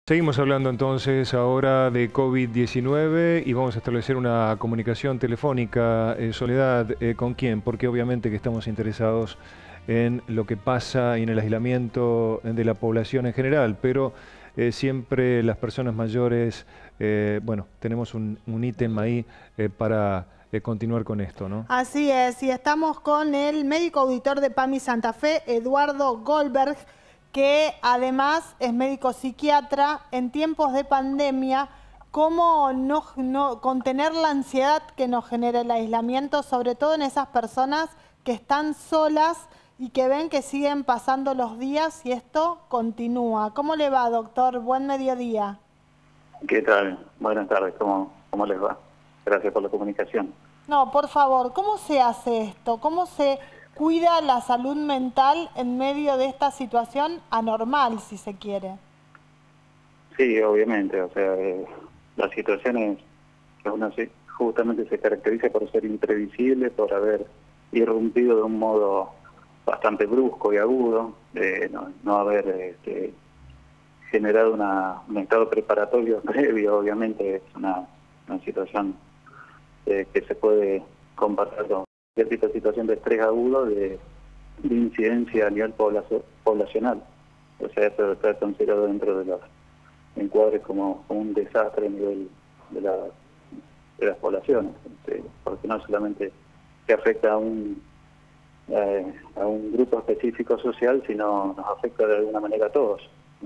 Seguimos hablando entonces ahora de COVID-19 y vamos a establecer una comunicación telefónica, Soledad, ¿con quién? Porque obviamente que estamos interesados en lo que pasa y en el aislamiento de la población en general, pero siempre las personas mayores, bueno, tenemos un ítem ahí para continuar con esto, ¿no? Así es, y estamos con el médico auditor de PAMI Santa Fe, Eduardo Goldberg, que además es médico psiquiatra. En tiempos de pandemia, ¿cómo no contener la ansiedad que nos genera el aislamiento, sobre todo en esas personas que están solas y que ven que siguen pasando los días y esto continúa? ¿Cómo le va, doctor? Buen mediodía. ¿Qué tal? Buenas tardes, ¿cómo les va? Gracias por la comunicación. No, por favor, ¿cómo se hace esto? ¿Cómo se cuida la salud mental en medio de esta situación anormal, si se quiere? Sí, obviamente, o sea, la situación es que justamente se caracteriza por ser imprevisible, por haber irrumpido de un modo bastante brusco y agudo, no haber generado un estado preparatorio previo. Obviamente es una situación que se puede comparar con cualquier tipo de situación de estrés agudo de incidencia a nivel poblacional. O sea, esto está considerado dentro de los encuadres como un desastre a nivel de las poblaciones, porque no solamente se afecta a un grupo específico social, sino nos afecta de alguna manera a todos.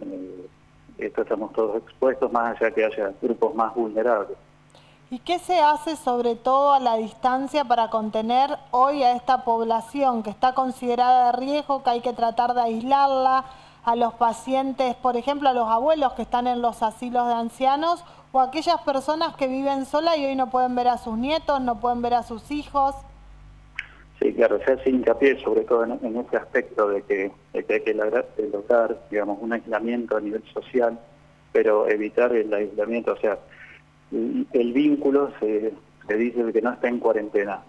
Esto estamos todos expuestos, más allá que haya grupos más vulnerables. ¿Y qué se hace sobre todo a la distancia para contener hoy a esta población que está considerada de riesgo, que hay que tratar de aislarla, a los pacientes, por ejemplo, a los abuelos que están en los asilos de ancianos, o a aquellas personas que viven solas y hoy no pueden ver a sus nietos, no pueden ver a sus hijos? Sí, claro, se hace hincapié sobre todo en ese aspecto de que hay que lograr, digamos, un aislamiento a nivel social, pero evitar el aislamiento, o sea, el vínculo se dice que no está en cuarentena.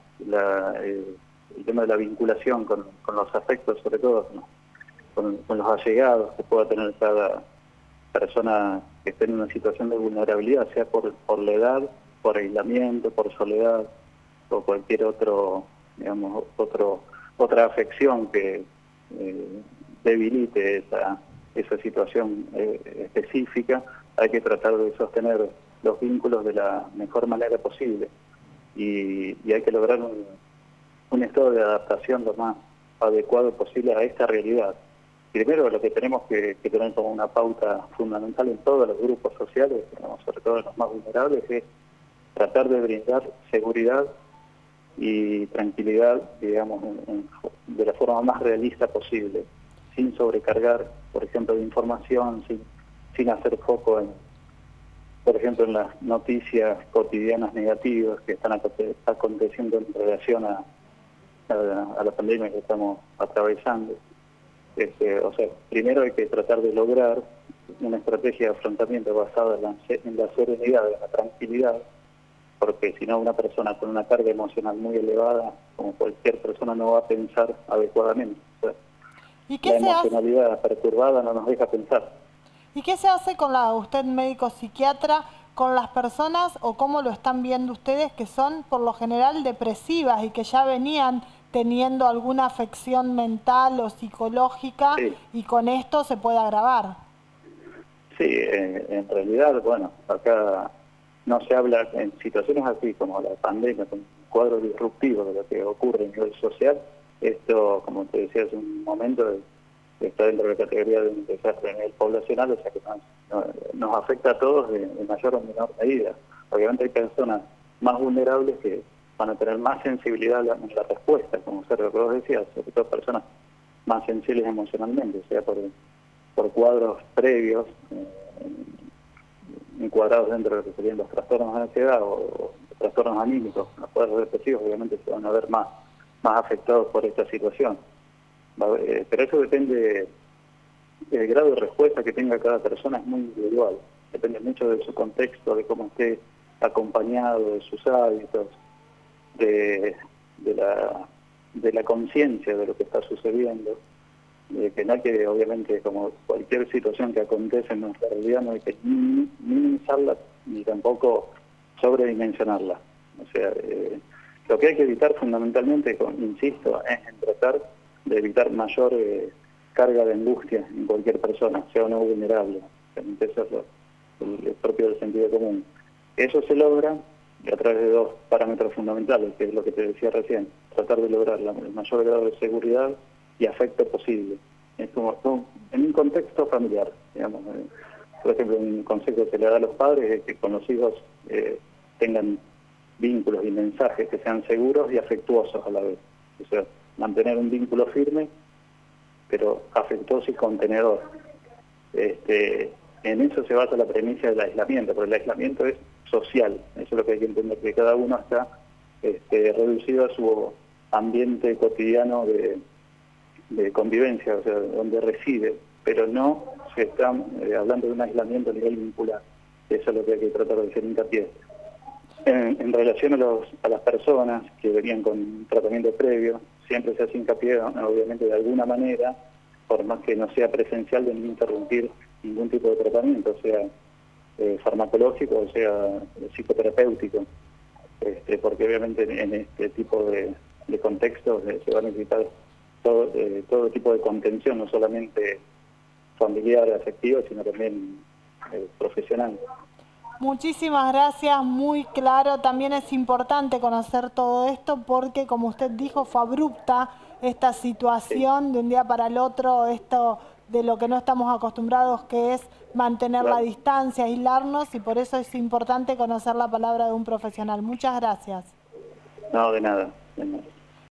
El tema de la vinculación con los afectos, sobre todo, ¿no? con los allegados que pueda tener cada persona que esté en una situación de vulnerabilidad, sea por la edad, por aislamiento, por soledad o cualquier otro, digamos, otra afección que debilite esa situación específica. Hay que tratar de sostener los vínculos de la mejor manera posible y hay que lograr un estado de adaptación lo más adecuado posible a esta realidad. Primero, lo que tenemos que tener como una pauta fundamental en todos los grupos sociales, sobre todo en los más vulnerables, es tratar de brindar seguridad y tranquilidad, digamos, de la forma más realista posible, sin sobrecargar, por ejemplo, de información, sin hacer foco por ejemplo, en las noticias cotidianas negativas que están aconteciendo en relación a la pandemia que estamos atravesando. O sea, primero hay que tratar de lograr una estrategia de afrontamiento basada en la serenidad, en la tranquilidad, porque si no, una persona con una carga emocional muy elevada, como cualquier persona, no va a pensar adecuadamente. O sea, ¿Y qué la se hace? emocionalidad perturbada no nos deja pensar. ¿Y qué se hace con usted médico psiquiatra, con las personas, o cómo lo están viendo ustedes, que son por lo general depresivas y que ya venían teniendo alguna afección mental o psicológica, Sí, y con esto se puede agravar? sí, en realidad, bueno, acá no se habla en situaciones así como la pandemia, con un cuadro disruptivo de lo que ocurre a nivel social. Esto, como te decía hace un momento, está dentro de la categoría de un desastre a nivel poblacional, o sea que nos afecta a todos de mayor o menor medida. Obviamente hay personas más vulnerables que van a tener más sensibilidad en la respuesta, como lo que vos decías, sobre todo personas más sensibles emocionalmente, o sea, por cuadros previos, encuadrados dentro de lo que serían los trastornos de ansiedad o trastornos anímicos. Los cuadros depresivos obviamente se van a ver más afectados por esta situación. Pero eso depende, el grado de respuesta que tenga cada persona es muy individual, depende mucho de su contexto, de cómo esté acompañado, de sus hábitos, de la conciencia de lo que está sucediendo. que no hay que, obviamente, como cualquier situación que acontece en nuestra realidad, no hay que minimizarla ni tampoco sobredimensionarla. O sea, lo que hay que evitar fundamentalmente, insisto, es en tratar de evitar mayor carga de angustia en cualquier persona, sea o no vulnerable. Eso es el propio del sentido común. Eso se logra a través de dos parámetros fundamentales, que es lo que te decía recién, tratar de lograr el mayor grado de seguridad y afecto posible. Es como en un contexto familiar, digamos. Por ejemplo, un consejo que se le da a los padres es que con los hijos tengan vínculos y mensajes que sean seguros y afectuosos a la vez. O sea, mantener un vínculo firme, pero afectuoso y contenedor. En eso se basa la premisa del aislamiento, porque el aislamiento es social. Eso es lo que hay que entender, que cada uno está reducido a su ambiente cotidiano de convivencia, o sea, donde reside, pero no se está hablando de un aislamiento a nivel vincular. Eso es lo que hay que tratar de hacer hincapié. En relación a las personas que venían con tratamiento previo, siempre se hace hincapié, obviamente, de alguna manera, por más que no sea presencial, de no interrumpir ningún tipo de tratamiento, sea farmacológico o sea psicoterapéutico, porque obviamente en este tipo de contextos se va a necesitar todo tipo de contención, no solamente familiar, afectiva, sino también profesional. Muchísimas gracias, muy claro. También es importante conocer todo esto porque, como usted dijo, fue abrupta esta situación de un día para el otro, esto de lo que no estamos acostumbrados, que es mantener la distancia, aislarnos, y por eso es importante conocer la palabra de un profesional. Muchas gracias. No, de nada. De nada.